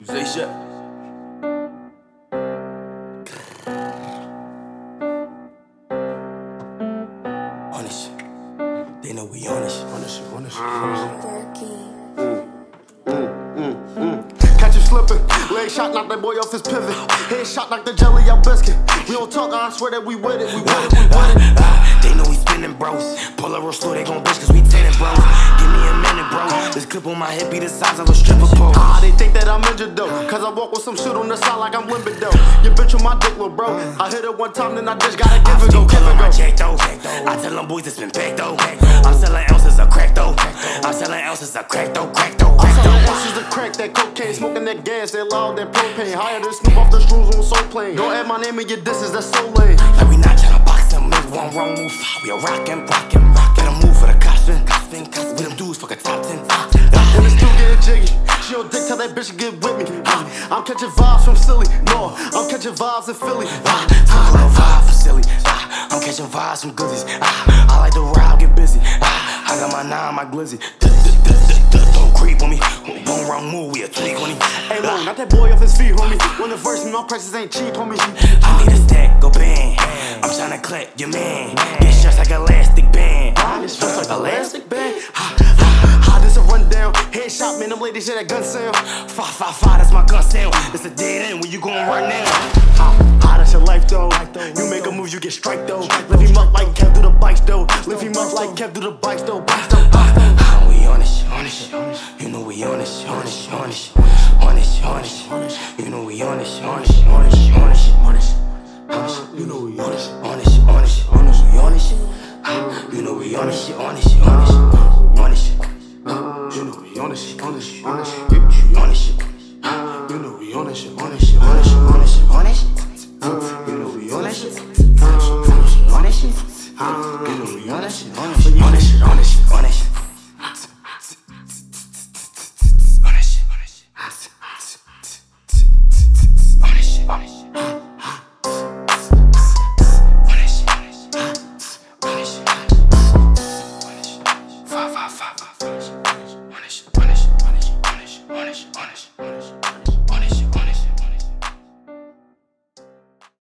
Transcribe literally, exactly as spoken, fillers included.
Say shit. On this shit. They know we on this shit. On this shit, on this shit. Catch you slipping, leg shot, knock that boy off his pivot. Head shot, knock the jelly out biscuit. We don't talk, I swear that we with it, we with it, we with it. They know we spinning, bros. Pull a real slow, they gon' bitch, cause we tenant, bros. Give me a minute, bro. This clip on my hip be the size of a stripper pole. Ah, they think that I'm injured though, cause I walk with some shit on the side like I'm limpid though. Your bitch on my dick, little bro. I hit it one time, then I just gotta give it go, give it go. Check though. I tell them boys it's been packed though. I'm selling ounces of crack though. I'm selling ounces of crack though, crack though, crack though. Ounces of crack, that cocaine, smoking that gas, they loud, that propane. Higher than Snoop off the shrooms on Soul Plane. Don't add my name in your disses, that's so lame. Like we not tryna box them, make one wrong move. We a rockin', rockin', rockin'. Better move for the cospin, cospin, cospin. With them dudes, fuck a top ten, top ten. When it's still getting jiggy, she don't dick, tell that bitch to get with me. I'm catching vibes from Silly, no, I'm catching vibes in Philly. I'm a vibe for silly. I'm catching vibes from goodies. I like to ride, get busy. I got my nine, my glizzy. Don't creep on me. One wrong move, we a tweak on him. Hey, no, not that boy off his feet, homie. When the verse, me, my prices ain't cheap, homie. I need a stack, go bang. I'm tryna clap your man. Get stretched like elastic band. Get stretched like elastic band. Ha, ha, ha, this a rundown. Headshot, man, them ladies hear that gun sound. Five, five, five, that's my gun sound. It's a dead end, where you gon' run now? Ha, ha, that's your life though. You make a move, you get strike though. Lift him up like Kev do the bikes though. Lift him up like Kev do the bikes though. Bikes though. We on this, on this, you know we on this, on this, on this, on this, on this, you know we on this, on this, on this, on this, on this, you know we on this, on this, on this, on this, we on this, you know we on this, on this, on this, on this, you know we on this, on this, on this, on this, you know we on this, on this, on this, on this, on this, you know we on this, on this, on this, you know we on this, on this, on this, on this, on this. Five, five, five.